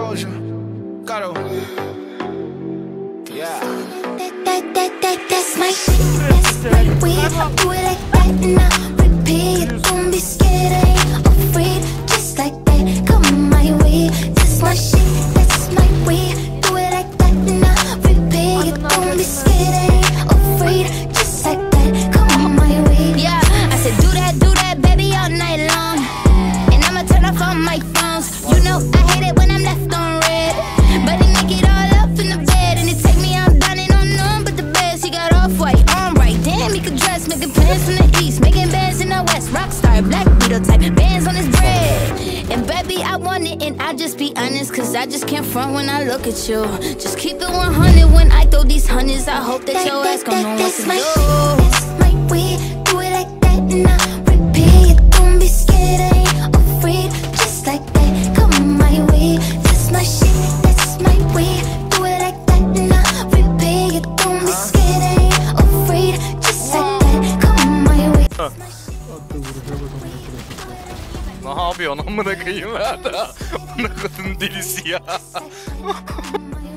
exposure. Gotta. Yeah. That's my shit, that's my weed. I do it like that and I repeat. Don't be scared, I ain't afraid. Just like that, come my way. That's my shit, that's my weed. Do it like that and I repeat. Don't be scared, I ain't afraid. Just like that, come my way. Yeah, I said do that, baby, all night long. And I'ma turn off all my phones. You know I hate it when I'm left on red, but he make it all up in the bed. And it take me out dining on none but the best. He got off-white, on right, damn, he could dress. Making plans from the east, making bands in the west. Rockstar, Black Beetle type, bands on his bread. And baby, I want it, and I just be honest, cause I just can't front when I look at you. Just keep it 100 when I throw these hundreds. I hope that your ass gon' know what to do. That's my weed, do it like that and I repeat. Don't be scared, I ain't afraid. Just like that, come my way. That's my shit, that's my weed. Do it like that and I repeat. Don't be scared, I ain't afraid. Just like that, come my way. Ne yapıyorsun amına koyayım ya da? Amına kodum delisi ya.